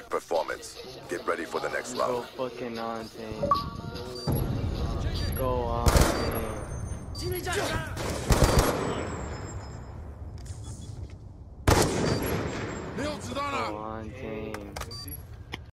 performance. Get ready for the next round. Go fucking on, team. Go on, team. 精力加油！ 没有子弹了。 Go on, team.